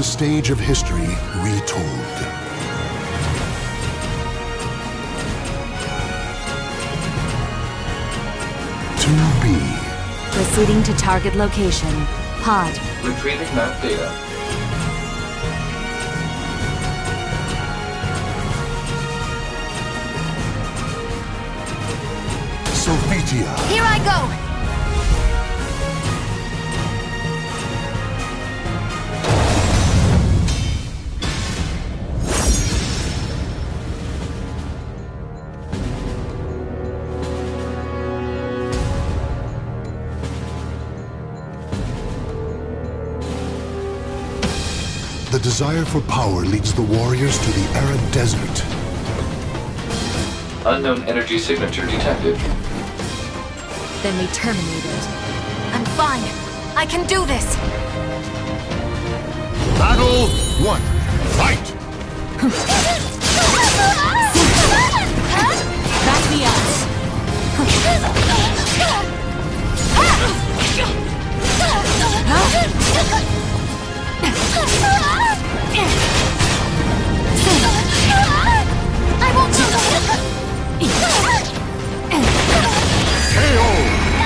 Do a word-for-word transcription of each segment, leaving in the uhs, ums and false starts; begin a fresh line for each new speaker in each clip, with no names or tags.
stage of history retold. two B.
Proceeding to target location. Pod.
Retrieving map data.
Sophitia.
Here I go!
The desire for power leads the warriors to the arid desert.
Unknown energy signature detected.
Then we terminate it. I'm fine. I can do this.
Battle one. Fight!
Back me up. I won't do
K O!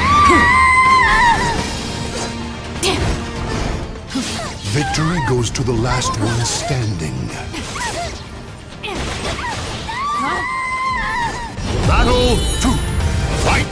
Victory goes to the last one standing. Battle two. Fight!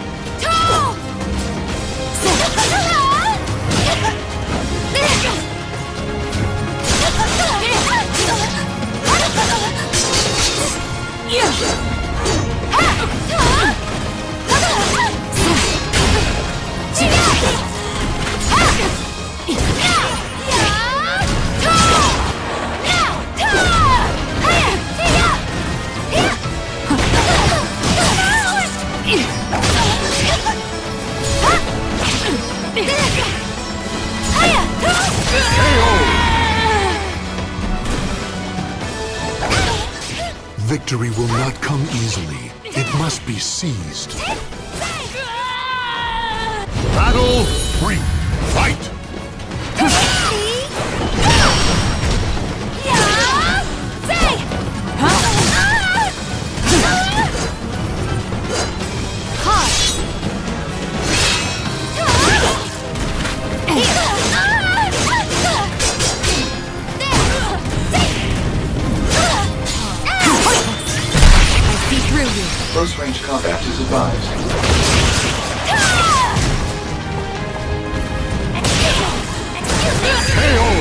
Victory will not come easily. It must be seized. Battle three. Fight!
Close-range combat is advised.
K O!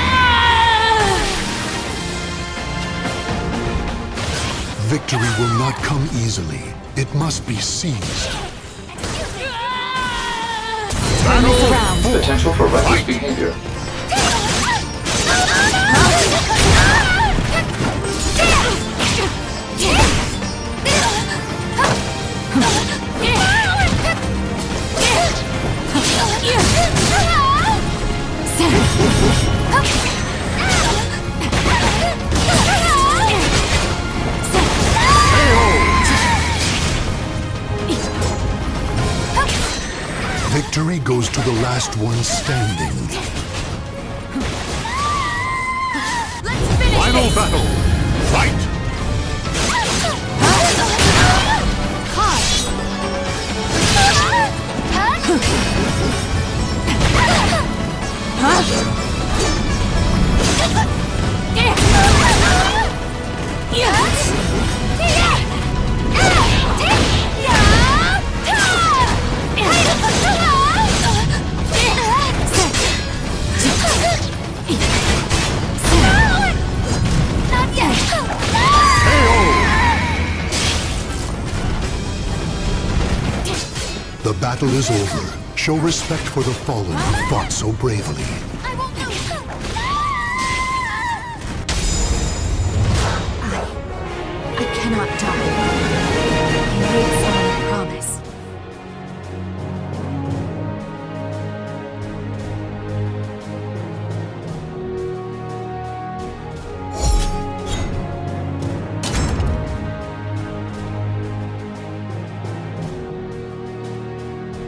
Victory will not come easily. It must be seized. Battle four.
Potential for reckless behavior.
Victory goes to the last one standing. Final battle! Fight! The battle is over. Show respect for the fallen who fought so bravely.
I won't lose. I... I cannot die. I made someone a promise.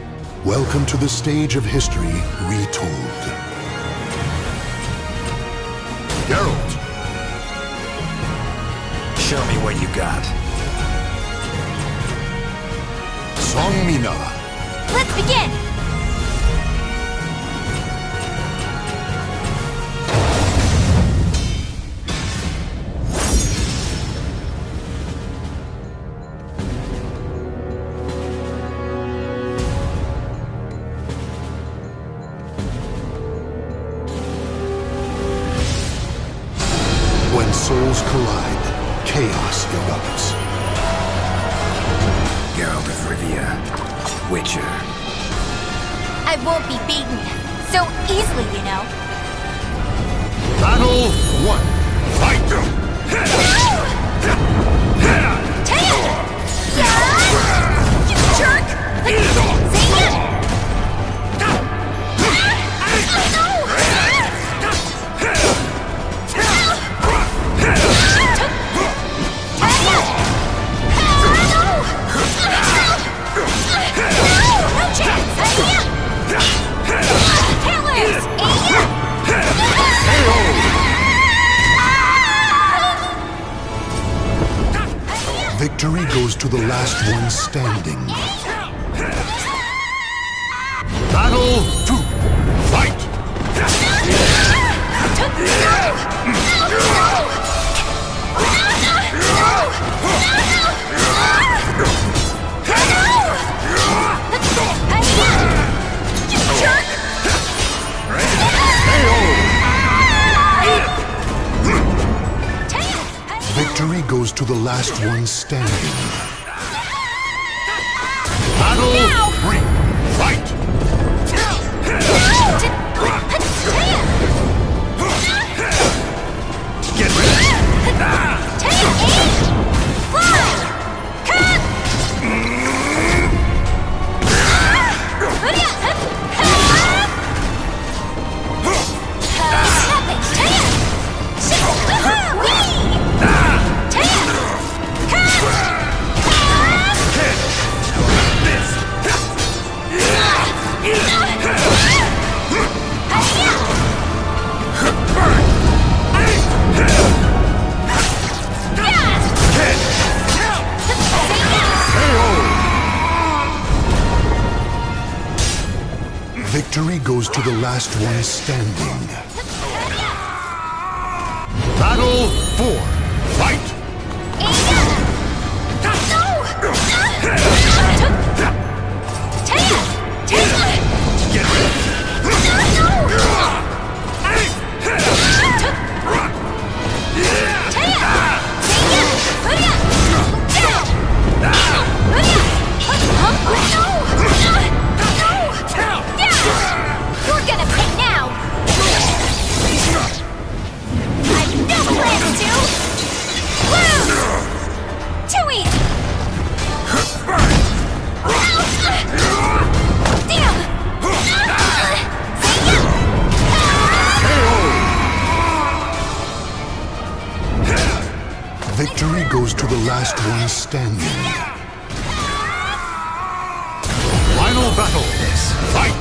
Welcome to the stage of history retold. Geralt.
Show me what you got.
Song Mina.
Let's begin!
When souls collide, chaos erupts.
Geralt of Rivia, Witcher.
I won't be beaten so easily, you know.
Battle one. Fight!
Tail! Yeah! You jerk! See ya!
Victory goes to the last one standing. Battle two. Fight! Victory goes to the last one standing. Battle
Now!
three. Fight!
Get ready!
Victory goes to the last one standing. Battle four. Fight!
Get ready!
You're gonna pay now! I have no plans to! Lose! Too easy! Damn!
Victory goes to the last one standing. Final battle. This fight.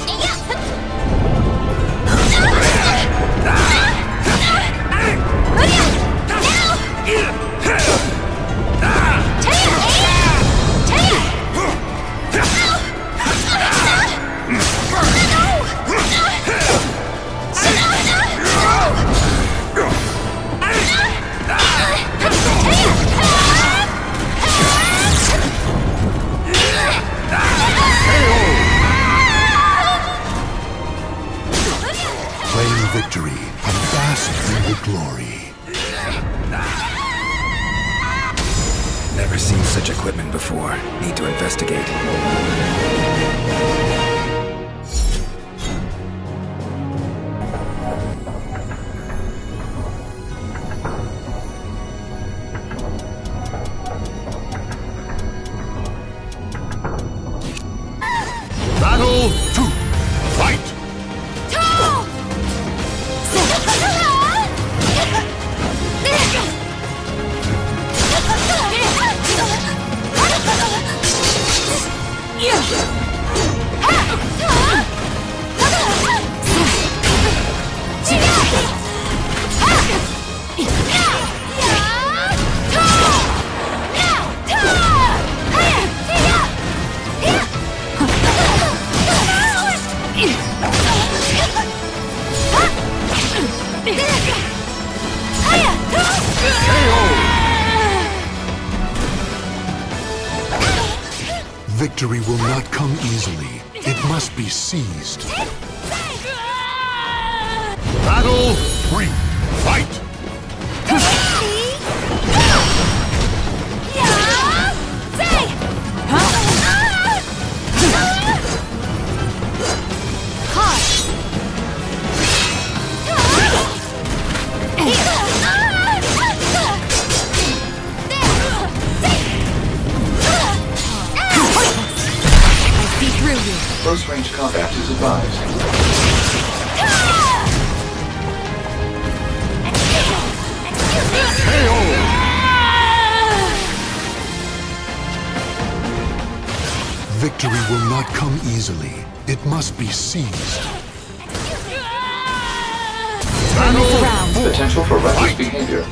Claim victory and bask in the glory.
Never seen such equipment before. Need to investigate.
Battle two. Fight!
Yeah!
Victory will not come easily. It must be seized. Battle three. Fight!
Close-range combat is advised.
Victory will not come easily. It must be seized.
Potential for reckless behavior.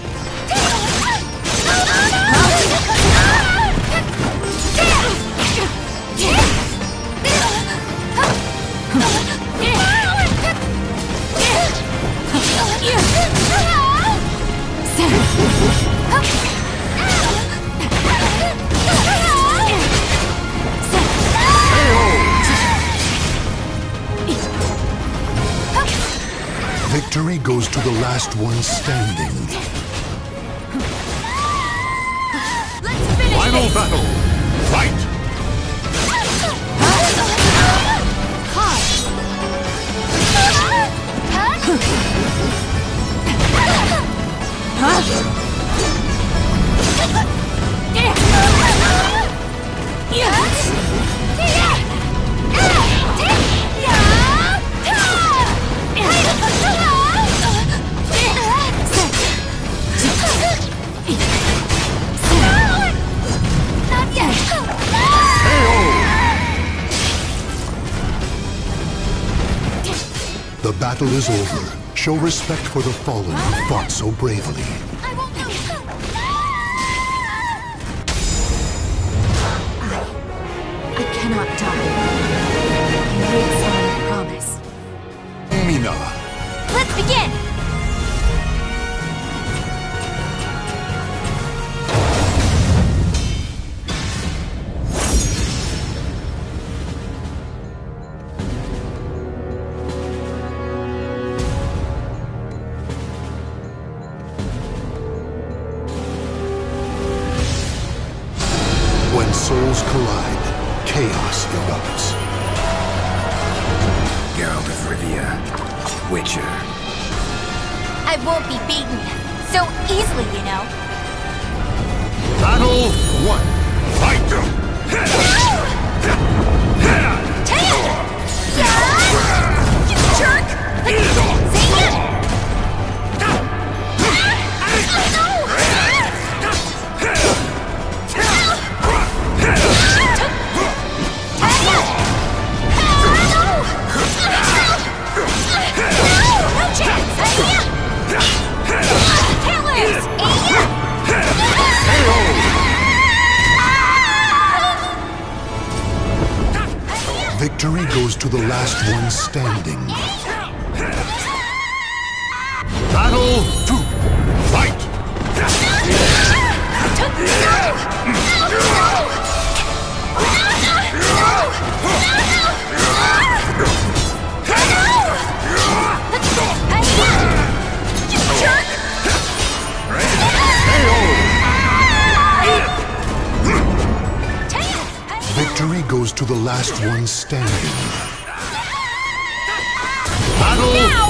Victory goes to the last one standing. Final battle! Fight! The battle is over. Show respect for the fallen who fought so bravely.
I won't lose. I... I cannot die. I made someone promise.
Mina.
Let's begin!
When souls collide, chaos erupts.
Geralt of Rivia, Witcher.
I won't be beaten so easily, you know.
Battle one. Fight!
You jerk! See ya!
Victory goes to the last one standing. Battle two. Fight! Victory goes to the last one standing. Battle